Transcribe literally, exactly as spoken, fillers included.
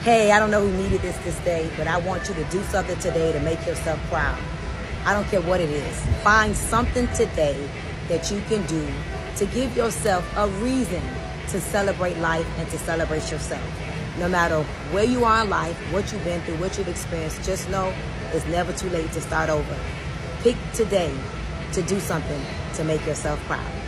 hey, I don't know who needed this this day, but I want you to do something today to make yourself proud. I don't care what it is. Find something today that you can do to give yourself a reason to celebrate life and to celebrate yourself. No matter where you are in life, what you've been through, what you've experienced, just know it's never too late to start over. Pick today to do something to make yourself proud.